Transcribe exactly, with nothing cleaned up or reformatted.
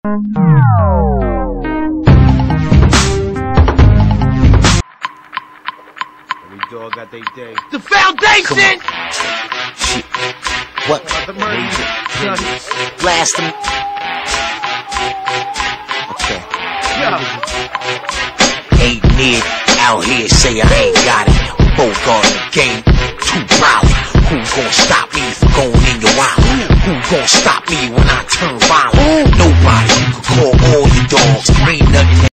Every dog got their day. The foundation! Shit. What? The murder. Blast them. Okay. Yeah. Ain't near out here say I ain't got it. Bogart in the game, too proud. Who gon' stop me from going in your wild? Who gon' stop me when I turn violent? Nobody. You can call all your dogs. Ain't nothing.